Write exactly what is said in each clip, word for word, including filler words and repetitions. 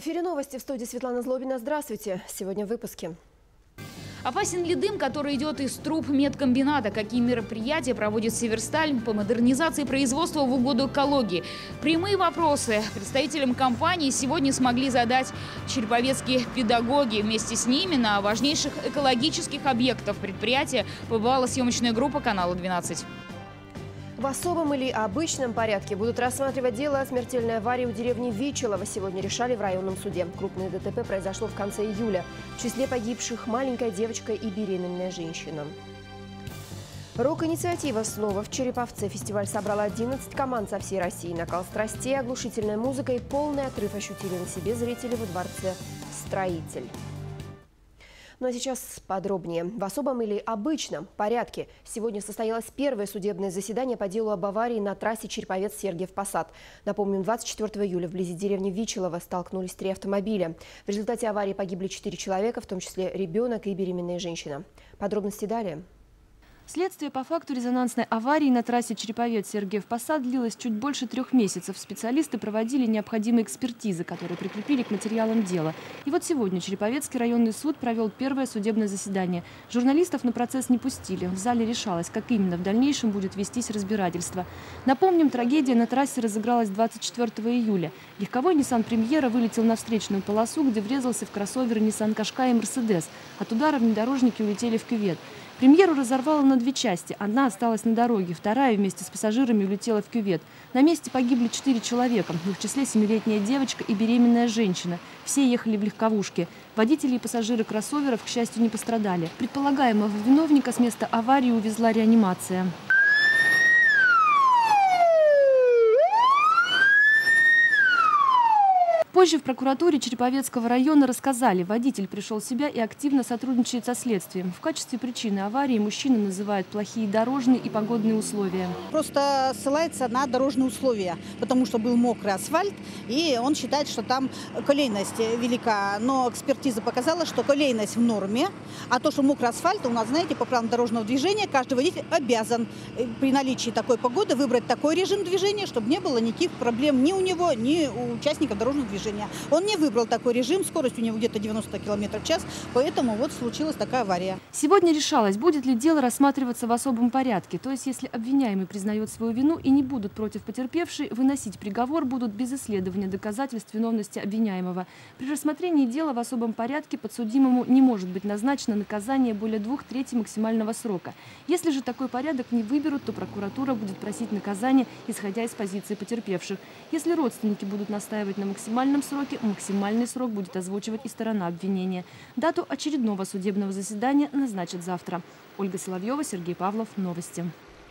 эфире новости, в студии Светлана Злобина. Здравствуйте. Сегодня в выпуске. Опасен ли дым, который идет из труб медкомбината? Какие мероприятия проводит Северсталь по модернизации производства в угоду экологии? Прямые вопросы представителям компании сегодня смогли задать череповецкие педагоги. Вместе с ними на важнейших экологических объектах предприятия побывала съемочная группа канала двенадцать. В особом или обычном порядке будут рассматривать дело о смертельной аварии у деревни Вичелово. Сегодня решали в районном суде. Крупное ДТП произошло в конце июля. В числе погибших маленькая девочка и беременная женщина. Рок-инициатива снова в Череповце. Фестиваль собрал одиннадцать команд со всей России. Накал страстей, оглушительная музыка и полный отрыв ощутили на себе зрители во дворце «Строитель». Ну а сейчас подробнее. В особом или обычном порядке сегодня состоялось первое судебное заседание по делу об аварии на трассе Череповец-Сергиев-Посад. Напомним, двадцать четвёртого июля вблизи деревни Вичелово столкнулись три автомобиля. В результате аварии погибли четыре человека, в том числе ребенок и беременная женщина. Подробности далее. Следствие по факту резонансной аварии на трассе Череповец-Сергиев-Посад длилось чуть больше трех месяцев. Специалисты проводили необходимые экспертизы, которые прикрепили к материалам дела. И вот сегодня Череповецкий районный суд провел первое судебное заседание. Журналистов на процесс не пустили. В зале решалось, как именно в дальнейшем будет вестись разбирательство. Напомним, трагедия на трассе разыгралась двадцать четвёртого июля. Легковой Nissan Премьера вылетел на встречную полосу, где врезался в кроссоверы Nissan Qashqai и Mercedes. От удара внедорожники улетели в кювет. Премьеру разорвало на две части. Одна осталась на дороге, вторая вместе с пассажирами улетела в кювет. На месте погибли четыре человека, в их числе семилетняя девочка и беременная женщина. Все ехали в легковушке. Водители и пассажиры кроссоверов, к счастью, не пострадали. Предполагаемого виновника с места аварии увезла реанимация. Позже в прокуратуре Череповецкого района рассказали, водитель пришел в себя и активно сотрудничает со следствием. В качестве причины аварии мужчина называет плохие дорожные и погодные условия. Просто ссылается на дорожные условия, потому что был мокрый асфальт, и он считает, что там колейность велика. Но экспертиза показала, что колейность в норме, а то, что мокрый асфальт, у нас, знаете, по правилам дорожного движения, каждый водитель обязан при наличии такой погоды выбрать такой режим движения, чтобы не было никаких проблем ни у него, ни у участников дорожного движения. Он не выбрал такой режим, скорость у него где-то девяносто километров в час, поэтому вот случилась такая авария. Сегодня решалось, будет ли дело рассматриваться в особом порядке. То есть, если обвиняемый признает свою вину и не будут против потерпевшей, выносить приговор будут без исследования доказательств виновности обвиняемого. При рассмотрении дела в особом порядке подсудимому не может быть назначено наказание более двух третей максимального срока. Если же такой порядок не выберут, то прокуратура будет просить наказание, исходя из позиции потерпевших. Если родственники будут настаивать на максимальном сроке, максимальный срок будет озвучивать и сторона обвинения. Дату очередного судебного заседания назначат завтра. Ольга Соловьева, Сергей Павлов. Новости.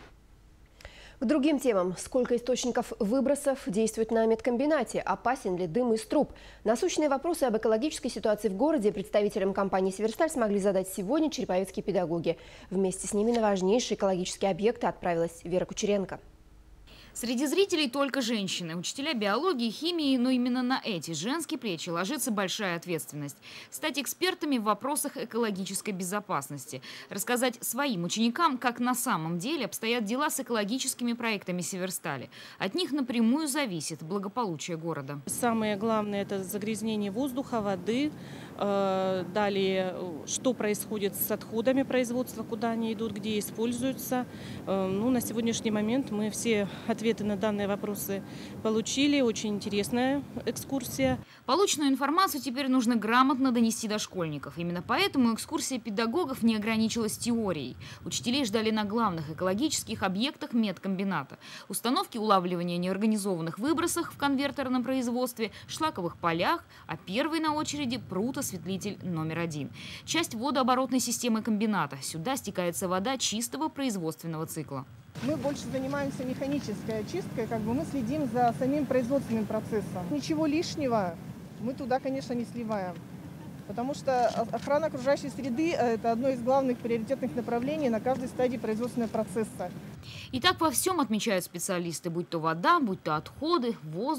К другим темам. Сколько источников выбросов действует на медкомбинате? Опасен ли дым из труб? Насущные вопросы об экологической ситуации в городе представителям компании «Северсталь» смогли задать сегодня череповецкие педагоги. Вместе с ними на важнейшие экологические объекты отправилась Вера Кучеренко. Среди зрителей только женщины, учителя биологии, химии, но именно на эти женские плечи ложится большая ответственность. Стать экспертами в вопросах экологической безопасности. Рассказать своим ученикам, как на самом деле обстоят дела с экологическими проектами Северстали. От них напрямую зависит благополучие города. Самое главное – это загрязнение воздуха, воды. Далее, что происходит с отходами производства, куда они идут, где используются. Ну, на сегодняшний момент мы все ответы на данные вопросы получили. Очень интересная экскурсия. Полученную информацию теперь нужно грамотно донести до школьников. Именно поэтому экскурсия педагогов не ограничилась теорией. Учителей ждали на главных экологических объектах медкомбината. Установки улавливания неорганизованных выбросов в конвертерном производстве, шлаковых полях, а первый на очереди прутосветлитель номер один. Часть водооборотной системы комбината. Сюда стекается вода чистого производственного цикла. Мы больше занимаемся механической очисткой, как бы мы следим за самим производственным процессом. Ничего лишнего мы туда, конечно, не сливаем, потому что охрана окружающей среды – это одно из главных приоритетных направлений на каждой стадии производственного процесса. И так во всем отмечают специалисты, будь то вода, будь то отходы, воздух.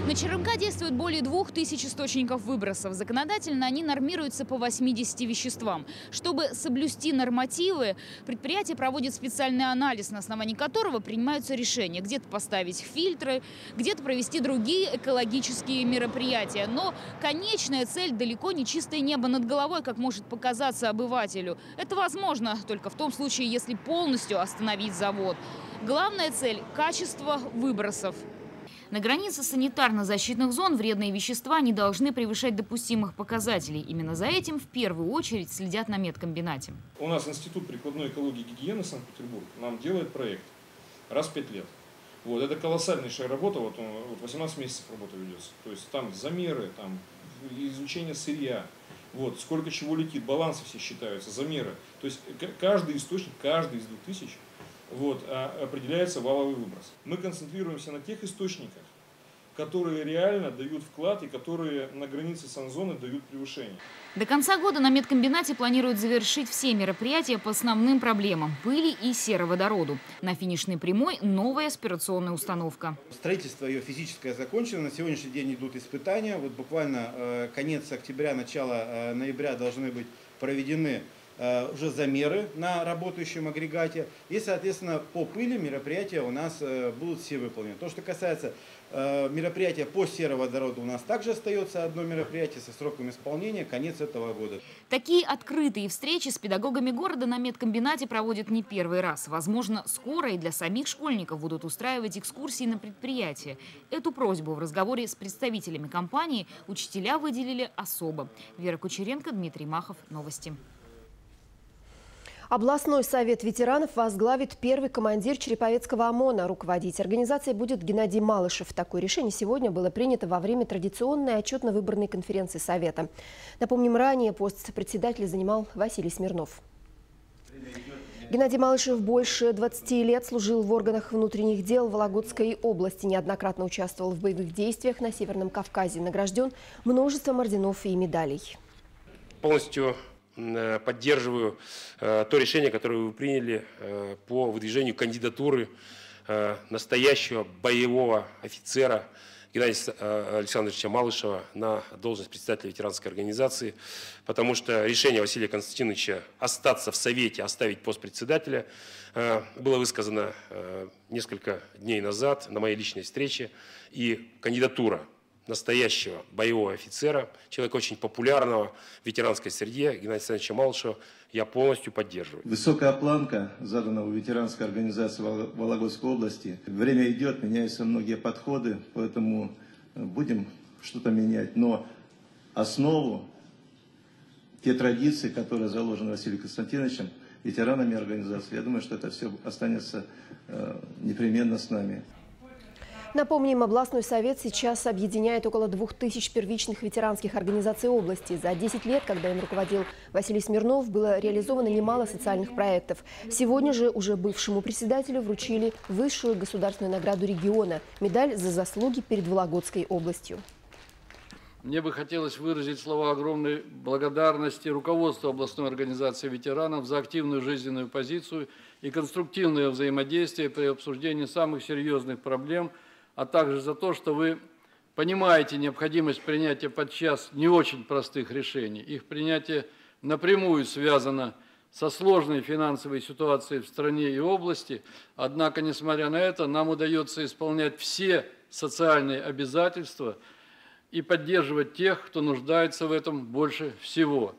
На ЧРМК действует более двух тысяч источников выбросов. Законодательно они нормируются по восьмидесяти веществам. Чтобы соблюсти нормативы, предприятие проводит специальный анализ, на основании которого принимаются решения. Где-то поставить фильтры, где-то провести другие экологические мероприятия. Но конечная цель далеко не чистое небо над головой, как может показаться обывателю. Это возможно только в том случае, если полностью остановить завод. Главная цель – качество выбросов. На границе санитарно-защитных зон вредные вещества не должны превышать допустимых показателей. Именно за этим в первую очередь следят на медкомбинате. У нас Институт прикладной экологии и гигиены Санкт-Петербург нам делает проект раз в пять лет. Вот, это колоссальнейшая работа, вот, вот восемнадцать месяцев работа ведется. То есть там замеры, там изучение сырья, вот, сколько чего летит, балансы все считаются, замеры. То есть каждый источник, каждый из двух тысяч, вот, определяется валовый выброс. Мы концентрируемся на тех источниках, которые реально дают вклад и которые на границе санзоны дают превышение. До конца года на медкомбинате планируют завершить все мероприятия по основным проблемам – пыли и сероводороду. На финишной прямой новая аспирационная установка. Строительство ее физическое закончено. На сегодняшний день идут испытания. Вот буквально э, конец октября, начало э, ноября должны быть проведены уже замеры на работающем агрегате. И, соответственно, по пыли мероприятия у нас будут все выполнены. То, что касается мероприятия по сероводороду, у нас также остается одно мероприятие со сроком исполнения конец этого года. Такие открытые встречи с педагогами города на медкомбинате проводят не первый раз. Возможно, скоро и для самих школьников будут устраивать экскурсии на предприятия. Эту просьбу в разговоре с представителями компании учителя выделили особо. Вера Кучеренко, Дмитрий Махов. Новости. Областной совет ветеранов возглавит первый командир Череповецкого ОМОНа. Руководить организацией будет Геннадий Малышев. Такое решение сегодня было принято во время традиционной отчетно-выборной конференции Совета. Напомним, ранее пост председателя занимал Василий Смирнов. Геннадий Малышев больше двадцати лет служил в органах внутренних дел Вологодской области. Неоднократно участвовал в боевых действиях на Северном Кавказе. Награжден множеством орденов и медалей. Полностью поддерживаю э, то решение, которое вы приняли э, по выдвижению кандидатуры э, настоящего боевого офицера Геннадия э, Александровича Малышева на должность председателя ветеранской организации, потому что решение Василия Константиновича остаться в Совете, оставить пост председателя э, было высказано э, несколько дней назад на моей личной встрече, и кандидатура настоящего боевого офицера, человека очень популярного в ветеранской среде, Геннадия Александровича Малышева, я полностью поддерживаю. Высокая планка, заданная в ветеранской организации Вологодской области. Время идет, меняются многие подходы, поэтому будем что-то менять. Но основу, те традиции, которые заложены Василием Константиновичем, ветеранами организации, я думаю, что это все останется непременно с нами. Напомним, областной совет сейчас объединяет около двух тысяч первичных ветеранских организаций области. За десять лет, когда им руководил Василий Смирнов, было реализовано немало социальных проектов. Сегодня же уже бывшему председателю вручили высшую государственную награду региона – медаль за заслуги перед Вологодской областью. Мне бы хотелось выразить слова огромной благодарности руководству областной организации ветеранов за активную жизненную позицию и конструктивное взаимодействие при обсуждении самых серьезных проблем, а также за то, что вы понимаете необходимость принятия подчас не очень простых решений. Их принятие напрямую связано со сложной финансовой ситуацией в стране и области, однако, несмотря на это, нам удается исполнять все социальные обязательства и поддерживать тех, кто нуждается в этом больше всего.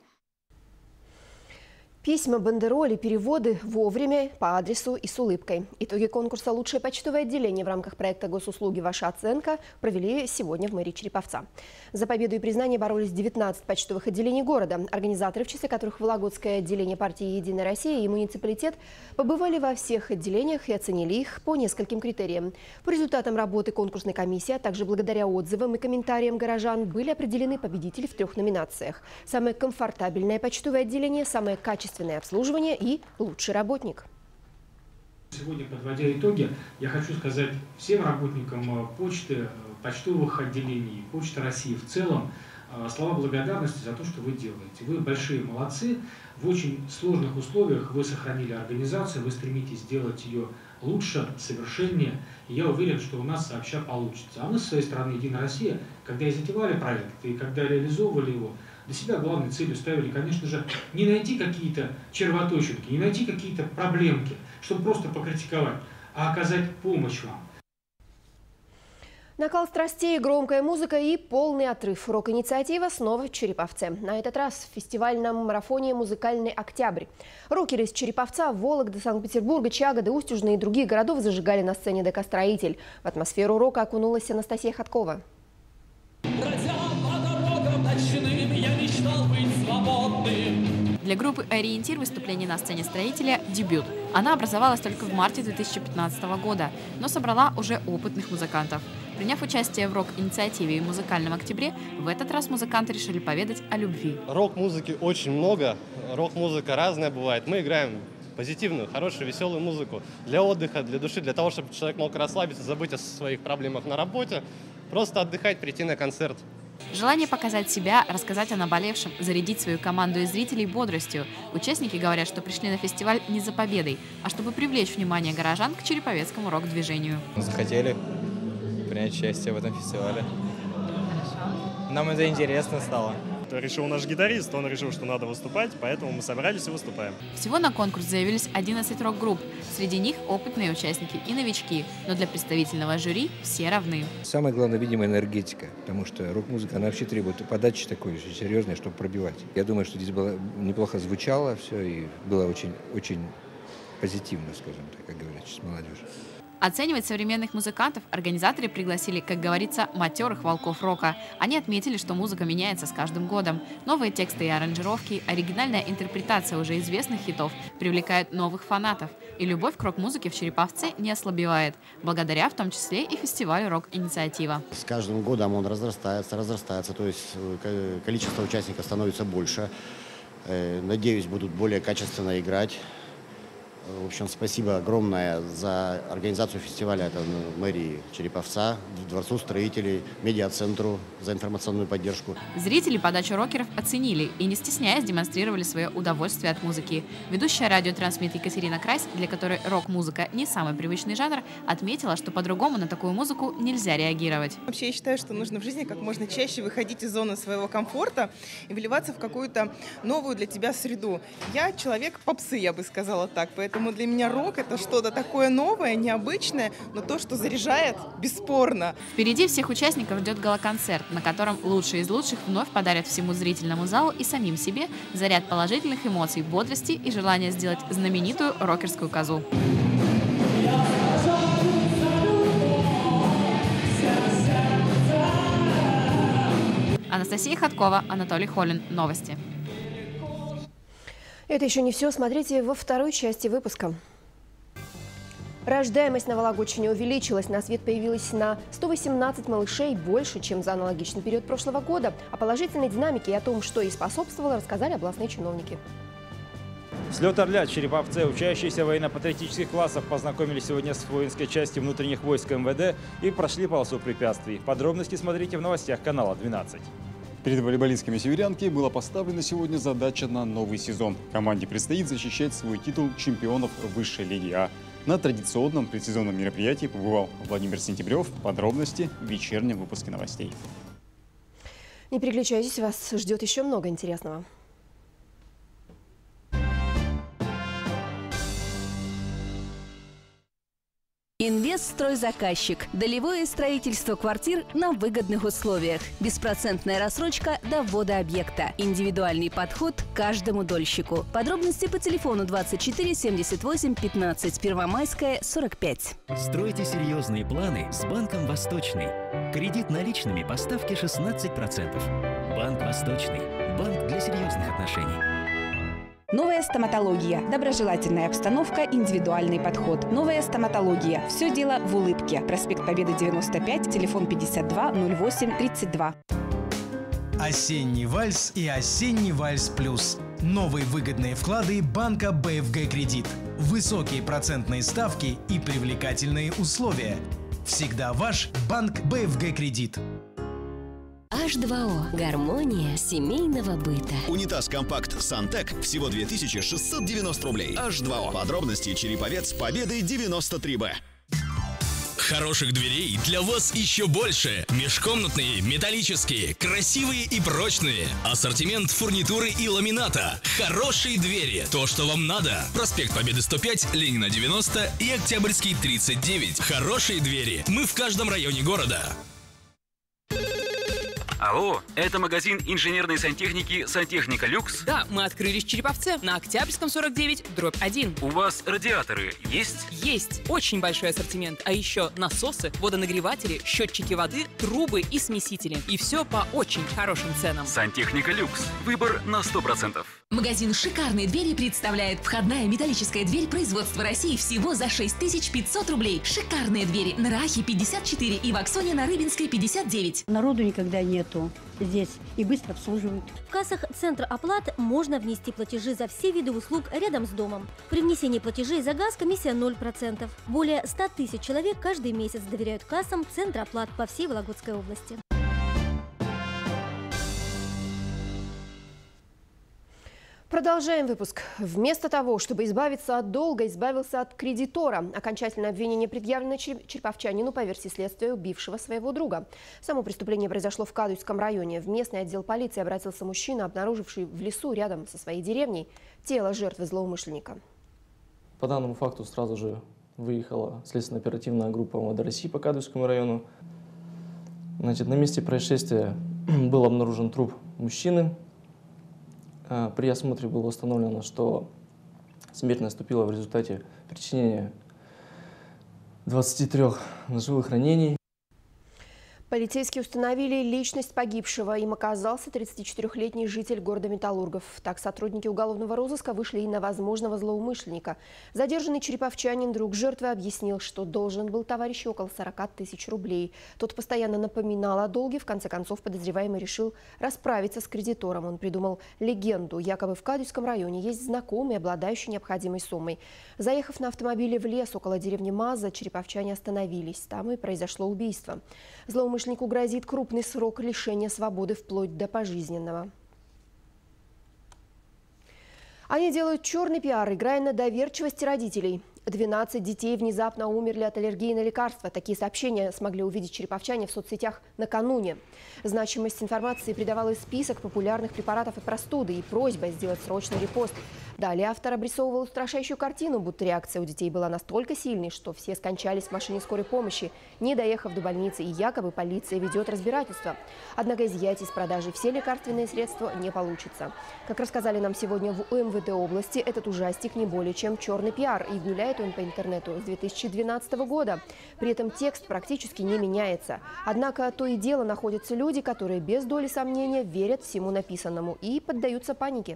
Письма, бандероли, переводы вовремя, по адресу и с улыбкой. Итоги конкурса «Лучшее почтовое отделение» в рамках проекта госуслуги «Ваша оценка» провели сегодня в мэрии Череповца. За победу и признание боролись девятнадцать почтовых отделений города. Организаторы, в числе которых Вологодское отделение партии «Единая Россия» и муниципалитет, побывали во всех отделениях и оценили их по нескольким критериям. По результатам работы конкурсной комиссии, а также благодаря отзывам и комментариям горожан, были определены победители в трех номинациях. Самое комфортабельное почтовое отделение, самое качественное обслуживание и лучший работник. Сегодня, подводя итоги, я хочу сказать всем работникам почты, почтовых отделений, Почты России в целом, слова благодарности за то, что вы делаете. Вы большие молодцы. В очень сложных условиях вы сохранили организацию, вы стремитесь сделать ее лучше, совершеннее. И я уверен, что у нас сообща получится. А мы, с своей стороны, Единая Россия, когда и затевали проект, и когда реализовывали его, для себя главной целью ставили, конечно же, не найти какие-то червоточинки, не найти какие-то проблемки, чтобы просто покритиковать, а оказать помощь вам. Накал страстей, громкая музыка и полный отрыв. Рок-инициатива снова в Череповце. На этот раз в фестивальном марафоне «Музыкальный октябрь». Рокеры из Череповца, Вологды, Санкт-Петербурга, Чагоды, Устюжны и других городов зажигали на сцене ДК «Строитель». В атмосферу рока окунулась Анастасия Ходкова. Для группы «Ориентир» выступление на сцене «Строителя» – дебют. Она образовалась только в марте две тысячи пятнадцатого года, но собрала уже опытных музыкантов. Приняв участие в рок-инициативе и музыкальном октябре, в этот раз музыканты решили поведать о любви. Рок-музыки очень много, рок-музыка разная бывает. Мы играем позитивную, хорошую, веселую музыку для отдыха, для души, для того, чтобы человек мог расслабиться, забыть о своих проблемах на работе, просто отдыхать, прийти на концерт. Желание показать себя, рассказать о наболевшем, зарядить свою команду и зрителей бодростью. Участники говорят, что пришли на фестиваль не за победой, а чтобы привлечь внимание горожан к череповецкому рок-движению. Захотели принять участие в этом фестивале. Хорошо. Нам это интересно стало. Решил наш гитарист, он решил, что надо выступать, поэтому мы собрались и выступаем. Всего на конкурс заявились одиннадцать рок-групп. Среди них опытные участники и новички, но для представительного жюри все равны. Самое главное, видимо, энергетика, потому что рок-музыка, она вообще требует подачи такой серьезной, чтобы пробивать. Я думаю, что здесь было неплохо звучало все и было очень, очень позитивно, скажем так, как говорят сейчас молодежь. Оценивать современных музыкантов организаторы пригласили, как говорится, матерых волков рока. Они отметили, что музыка меняется с каждым годом. Новые тексты и аранжировки, оригинальная интерпретация уже известных хитов привлекают новых фанатов. И любовь к рок-музыке в Череповце не ослабевает, благодаря в том числе и фестивалю «Рок-инициатива». С каждым годом он разрастается, разрастается, то есть количество участников становится больше. Надеюсь, будут более качественно играть. В общем, спасибо огромное за организацию фестиваля, это мэрии Череповца, Дворцу строителей, медиацентру за информационную поддержку. Зрители подачу рокеров оценили и, не стесняясь, демонстрировали свое удовольствие от музыки. Ведущая радиотрансмит Екатерина Крайс, для которой рок-музыка не самый привычный жанр, отметила, что по-другому на такую музыку нельзя реагировать. Вообще, я считаю, что нужно в жизни как можно чаще выходить из зоны своего комфорта и вливаться в какую-то новую для тебя среду. Я человек попсы, я бы сказала так, поэтому Поэтому для меня рок — это что-то такое новое, необычное, но то, что заряжает, бесспорно. Впереди всех участников ждет гала-концерт, на котором лучшие из лучших вновь подарят всему зрительному залу и самим себе заряд положительных эмоций, бодрости и желания сделать знаменитую рокерскую козу. Анастасия Ходкова, Анатолий Холин. Новости. Это еще не все. Смотрите во второй части выпуска. Рождаемость на Вологодчине увеличилась. На свет появилось на сто восемнадцать малышей, больше, чем за аналогичный период прошлого года. О положительной динамике и о том, что ей способствовало, рассказали областные чиновники. Слет «Орля» в Череповце. Учащиеся военно-патриотических классов познакомились сегодня с воинской частью внутренних войск эм вэ дэ и прошли полосу препятствий. Подробности смотрите в новостях канала двенадцать. Перед волейболистками северянки была поставлена сегодня задача на новый сезон. Команде предстоит защищать свой титул чемпионов высшей лиги А. На традиционном предсезонном мероприятии побывал Владимир Сентябрев. Подробности в вечернем выпуске новостей. Не переключайтесь, вас ждет еще много интересного. Инвестстройзаказчик. Долевое строительство квартир на выгодных условиях. Беспроцентная рассрочка до ввода объекта. Индивидуальный подход к каждому дольщику. Подробности по телефону двадцать четыре семьдесят восемь пятнадцать, Первомайская, сорок пять. Стройте серьезные планы с Банком Восточный. Кредит наличными по ставке шестнадцать процентов. Банк Восточный. Банк для серьезных отношений. Новая стоматология. Доброжелательная обстановка, индивидуальный подход. Новая стоматология. Все дело в улыбке. Проспект Победы, девяносто пять, телефон пятьдесят два ноль восемь тридцать два. Осенний вальс и осенний вальс плюс. Новые выгодные вклады банка бэ эф гэ Кредит. Высокие процентные ставки и привлекательные условия. Всегда ваш банк бэ эф гэ Кредит. эйч два о. Гармония семейного быта. Унитаз «Компакт Сантек» всего две тысячи шестьсот девяносто рублей. эйч два о. Подробности Череповец, Победы девяносто три Б. Хороших дверей для вас еще больше. Межкомнатные, металлические, красивые и прочные. Ассортимент фурнитуры и ламината. Хорошие двери. То, что вам надо. Проспект Победы сто пять, Ленина девяносто и Октябрьский тридцать девять. Хорошие двери. Мы в каждом районе города. Алло, это магазин инженерной сантехники «Сантехника Люкс»? Да, мы открылись в Череповце на Октябрьском сорок девять, дробь один. У вас радиаторы есть? Есть. Очень большой ассортимент. А еще насосы, водонагреватели, счетчики воды, трубы и смесители. И все по очень хорошим ценам. «Сантехника Люкс». Выбор на сто процентов. Магазин «Шикарные двери» представляет входная металлическая дверь производства России всего за шесть тысяч пятьсот рублей. «Шикарные двери» на Рахе пятьдесят четыре и в Аксоне на Рыбинской пятьдесят девять. Народу никогда нету здесь и быстро обслуживают. В кассах Центра оплат можно внести платежи за все виды услуг рядом с домом. При внесении платежей за газ комиссия ноль процентов. Более ста тысяч человек каждый месяц доверяют кассам Центра оплат по всей Вологодской области. Продолжаем выпуск. Вместо того, чтобы избавиться от долга, избавился от кредитора. Окончательное обвинение предъявлено череповчанину по версии следствия, убившего своего друга. Само преступление произошло в Кадуйском районе. В местный отдел полиции обратился мужчина, обнаруживший в лесу рядом со своей деревней тело жертвы злоумышленника. По данному факту сразу же выехала следственно-оперативная группа МВД России по Кадуйскому району. Значит, на месте происшествия был обнаружен труп мужчины. При осмотре было установлено, что смерть наступила в результате причинения двадцати трёх ножевых ранений. Полицейские установили личность погибшего. Им оказался тридцатичетырёхлетний житель города Металлургов. Так сотрудники уголовного розыска вышли и на возможного злоумышленника. Задержанный череповчанин, друг жертвы, объяснил, что должен был товарищу около сорока тысяч рублей. Тот постоянно напоминал о долге. В конце концов, подозреваемый решил расправиться с кредитором. Он придумал легенду. Якобы в Кадуйском районе есть знакомый, обладающий необходимой суммой. Заехав на автомобиле в лес около деревни Маза, череповчане остановились. Там и произошло убийство. Злоумышленнику грозит крупный срок лишения свободы вплоть до пожизненного. Они делают черный пиар, играя на доверчивости родителей. двенадцать детей внезапно умерли от аллергии на лекарства. Такие сообщения смогли увидеть череповчане в соцсетях накануне. Значимость информации придавал и список популярных препаратов от простуды, и просьба сделать срочный репост. Далее автор обрисовывал устрашающую картину, будто реакция у детей была настолько сильной, что все скончались в машине скорой помощи, не доехав до больницы, и якобы полиция ведет разбирательство. Однако изъять из продажи все лекарственные средства не получится. Как рассказали нам сегодня в УМВД области, этот ужастик не более чем черный пиар, и гуляет он по интернету с две тысячи двенадцатого года. При этом текст практически не меняется. Однако то и дело находятся люди, которые без доли сомнения верят всему написанному и поддаются панике.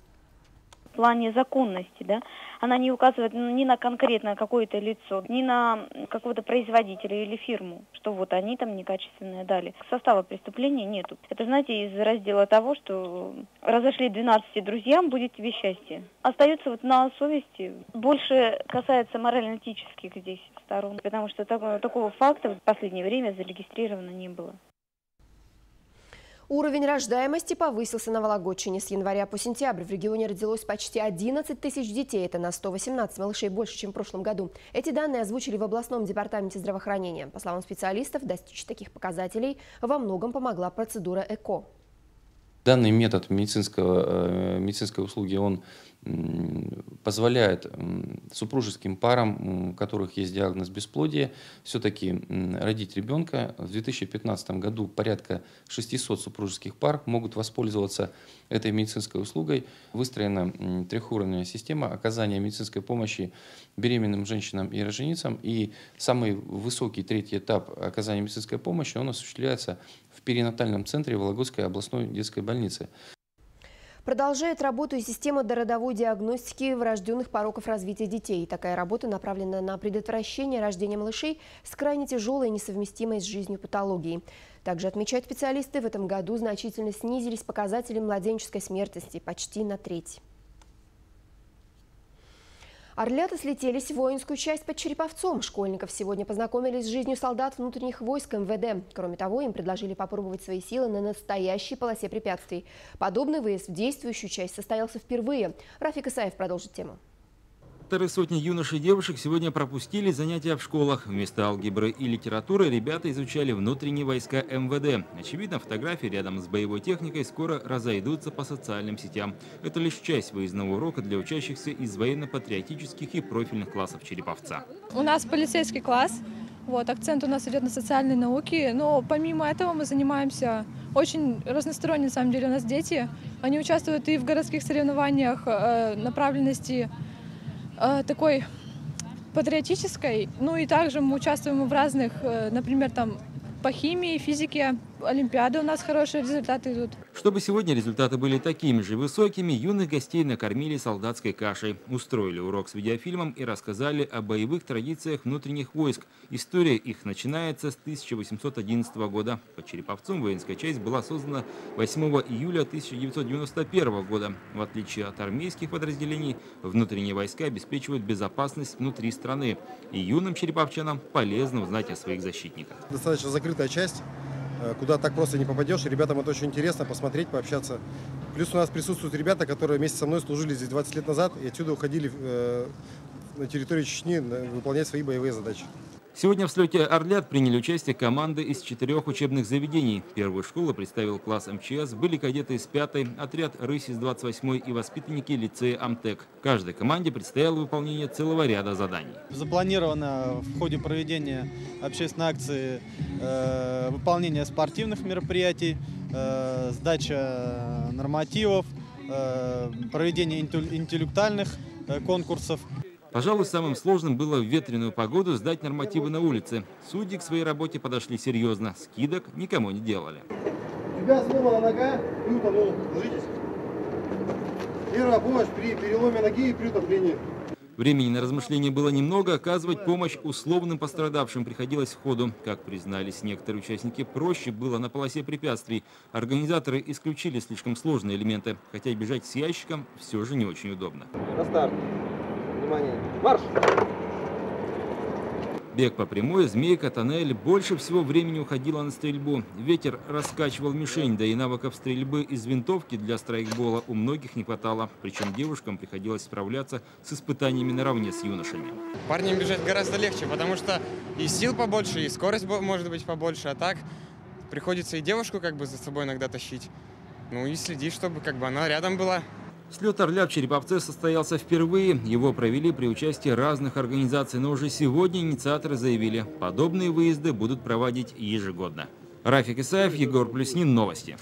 В плане законности, да, она не указывает ни на конкретное какое-то лицо, ни на какого-то производителя или фирму, что вот они там некачественные дали. Состава преступления нету. Это, знаете, из раздела того, что разошли двенадцати друзьям, будет тебе счастье. Остается вот на совести. Больше касается морально-этических здесь сторон, потому что такого, такого факта в последнее время зарегистрировано не было. Уровень рождаемости повысился на Вологодчине. С января по сентябрь в регионе родилось почти одиннадцать тысяч детей. Это на сто восемнадцать малышей больше, чем в прошлом году. Эти данные озвучили в областном департаменте здравоохранения. По словам специалистов, достичь таких показателей во многом помогла процедура ЭКО. Данный метод медицинского, медицинской услуги, он позволяет супружеским парам, у которых есть диагноз бесплодия, все-таки родить ребенка. В две тысячи пятнадцатом году порядка шестисот супружеских пар могут воспользоваться этой медицинской услугой. Выстроена трехуровневая система оказания медицинской помощи беременным женщинам и роженицам. И самый высокий третий этап оказания медицинской помощи, он осуществляется в перинатальном центре Вологодской областной детской больницы. Продолжает работу и система дородовой диагностики врожденных пороков развития детей. Такая работа направлена на предотвращение рождения малышей с крайне тяжелой и несовместимой с жизнью патологией. Также, отмечают специалисты, в этом году значительно снизились показатели младенческой смертности почти на треть. Орлята слетелись в воинскую часть под Череповцом. Школьников сегодня познакомились с жизнью солдат внутренних войск эм вэ дэ. Кроме того, им предложили попробовать свои силы на настоящей полосе препятствий. Подобный выезд в действующую часть состоялся впервые. Рафик Исаев продолжит тему. Полторы сотни юношей и девушек сегодня пропустили занятия в школах. Вместо алгебры и литературы ребята изучали внутренние войска эм вэ дэ. Очевидно, фотографии рядом с боевой техникой скоро разойдутся по социальным сетям. Это лишь часть выездного урока для учащихся из военно-патриотических и профильных классов Череповца. У нас полицейский класс. Вот, акцент у нас идет на социальные науки. Но помимо этого мы занимаемся очень разносторонне, на самом деле, у нас дети. Они участвуют и в городских соревнованиях э, направленности такой патриотической, ну и также мы участвуем в разных, например, там по химии, физике, олимпиады у нас хорошие результаты идут. Чтобы сегодня результаты были такими же высокими, юных гостей накормили солдатской кашей, устроили урок с видеофильмом и рассказали о боевых традициях внутренних войск. История их начинается с тысяча восемьсот одиннадцатого года. Под Череповцом воинская часть была создана восьмого июля тысяча девятьсот девяносто первого года. В отличие от армейских подразделений, внутренние войска обеспечивают безопасность внутри страны. И юным череповчанам полезно узнать о своих защитниках. Достаточно закрытая часть, куда так просто не попадешь. Ребятам это очень интересно посмотреть, пообщаться. Плюс у нас присутствуют ребята, которые вместе со мной служили здесь двадцать лет назад и отсюда уходили э, на территорию Чечни выполнять свои боевые задачи. Сегодня в слете «Орлят» приняли участие команды из четырех учебных заведений. Первую школу представил класс эм че эс, были кадеты из пятой, отряд «Рысь» из двадцать восьмой и воспитанники лицея «Амтек». Каждой команде предстояло выполнение целого ряда заданий. Запланировано в ходе проведения общественной акции э, выполнение спортивных мероприятий, э, сдача нормативов, э, проведение интеллектуальных э, конкурсов. Пожалуй, самым сложным было в ветреную погоду сдать нормативы на улице. Судьи к своей работе подошли серьезно. Скидок никому не делали. У тебя сломана нога и утонул. Ложитесь. Первая помощь при переломе ноги и при утоплении. Времени на размышления было немного. Оказывать помощь условным пострадавшим приходилось сходу. Как признались некоторые участники, проще было на полосе препятствий. Организаторы исключили слишком сложные элементы, хотя бежать с ящиком все же не очень удобно. На старт. Внимание. Марш! Бег по прямой, змейка, тоннель. Больше всего времени уходило на стрельбу. Ветер раскачивал мишень, да и навыков стрельбы из винтовки для страйкбола у многих не хватало. Причем девушкам приходилось справляться с испытаниями наравне с юношами. Парням бежать гораздо легче, потому что и сил побольше, и скорость может быть побольше. А так приходится и девушку как бы за собой иногда тащить. Ну и следить, чтобы как бы она рядом была. Слет «Орлят» в Череповце состоялся впервые. Его провели при участии разных организаций, но уже сегодня инициаторы заявили, подобные выезды будут проводить ежегодно. Рафик Исаев, Егор Плюснин, новости.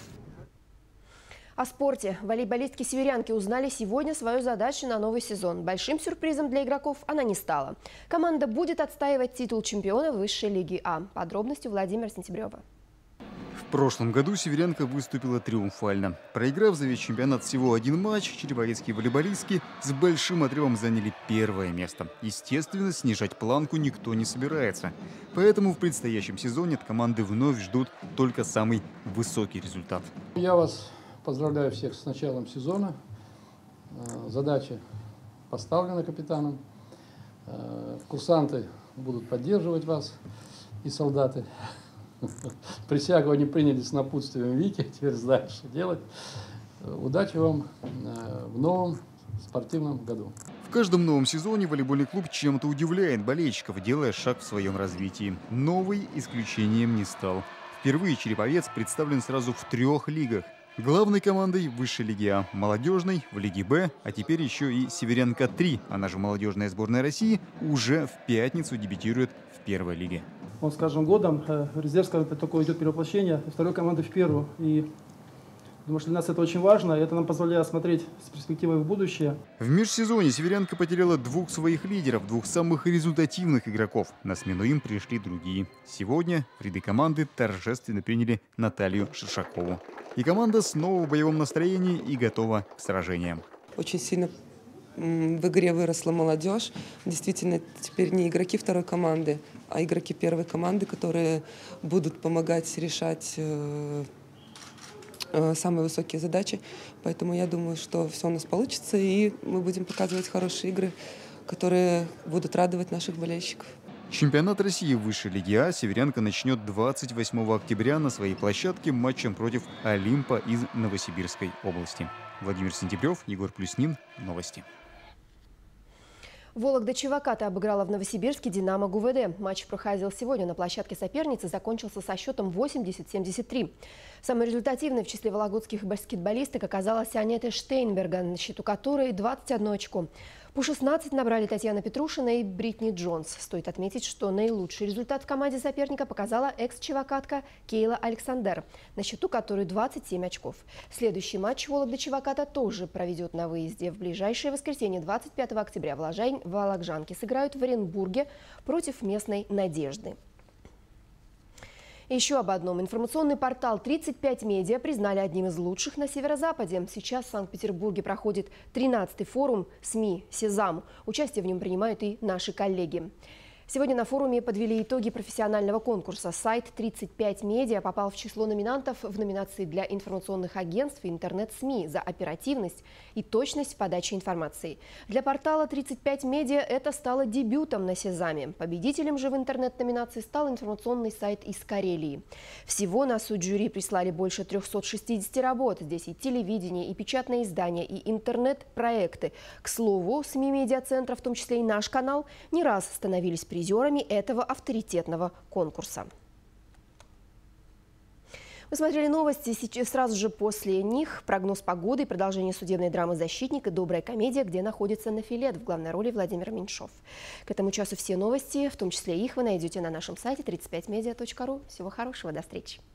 О спорте. Волейболистки-северянки узнали сегодня свою задачу на новый сезон. Большим сюрпризом для игроков она не стала. Команда будет отстаивать титул чемпиона высшей лиги А. Подробности Владимира Сентябрева. В прошлом году северянка выступила триумфально. Проиграв за весь чемпионат всего один матч, череповецкие волейболистки с большим отрывом заняли первое место. Естественно, снижать планку никто не собирается. Поэтому в предстоящем сезоне от команды вновь ждут только самый высокий результат. Я вас поздравляю всех с началом сезона. Задача поставлена капитаном. Курсанты будут поддерживать вас и солдаты. Присягу они приняли с напутствием Вики, теперь знаешь, что делать. Удачи вам в новом спортивном году. В каждом новом сезоне волейбольный клуб чем-то удивляет болельщиков, делая шаг в своем развитии. Новый исключением не стал. Впервые Череповец представлен сразу в трех лигах. Главной командой высшей лиги А, молодежной в лиге Б, а теперь еще и Северянка-три, она же молодежная сборная России, уже в пятницу дебютирует в первой лиге. Вот с каждым годом резервское такое идет перевоплощение второй команды в первую. И думаю, что для нас это очень важно, и это нам позволяет смотреть с перспективой в будущее. В межсезонье северянка потеряла двух своих лидеров, двух самых результативных игроков. На смену им пришли другие. Сегодня в ряды команды торжественно приняли Наталью Шершакову. И команда снова в боевом настроении и готова к сражениям. Очень сильно в игре выросла молодежь. Действительно, теперь не игроки второй команды, а игроки первой команды, которые будут помогать решать э, э, самые высокие задачи. Поэтому я думаю, что все у нас получится, и мы будем показывать хорошие игры которые будут радовать наших болельщиков. Чемпионат России высшей лиги А «Северянка» начнет двадцать восьмого октября на своей площадке матчем против «Олимпа» из Новосибирской области. Владимир Сентябрев, Егор Плюснин. Новости. Вологда Чеваката обыграла в Новосибирске «Динамо» ГУВД. Матч проходил сегодня на площадке соперницы, закончился со счетом восемьдесят семьдесят три. Самой результативной в числе вологодских баскетболисток оказалась Анетта Штейнберга, на счету которой двадцать одно очко. По шестнадцать набрали Татьяна Петрушина и Бритни Джонс. Стоит отметить, что наилучший результат в команде соперника показала экс-чевакатка Кейла Александер, на счету которой двадцать семь очков. Следующий матч Вологда Чеваката тоже проведет на выезде. В ближайшее воскресенье, двадцать пятого октября, вологжанки сыграют в Оренбурге против местной «Надежды». Еще об одном. Информационный портал тридцать пять медиа признали одним из лучших на Северо-Западе. Сейчас в Санкт-Петербурге проходит тринадцатый форум СМИ «Сезам». Участие в нем принимают и наши коллеги. Сегодня на форуме подвели итоги профессионального конкурса. Сайт тридцать пять медиа попал в число номинантов в номинации для информационных агентств и интернет-СМИ за оперативность и точность в подаче информации. Для портала тридцать пять медиа это стало дебютом на Сезаме. Победителем же в интернет-номинации стал информационный сайт из Карелии. Всего на суд жюри прислали больше трёхсот шестидесяти работ. Здесь и телевидение, и печатные издания, и интернет-проекты. К слову, СМИ-медиацентра, в том числе и наш канал, не раз становились призерами этого авторитетного конкурса. Вы смотрели новости. Сейчас, сразу же после них прогноз погоды и продолжение судебной драмы «Защитник» и «Добрая комедия», где находится Нафилет, в главной роли Владимир Меньшов. К этому часу все новости, в том числе их, вы найдете на нашем сайте тридцать пять медиа точка ру. Всего хорошего, до встречи.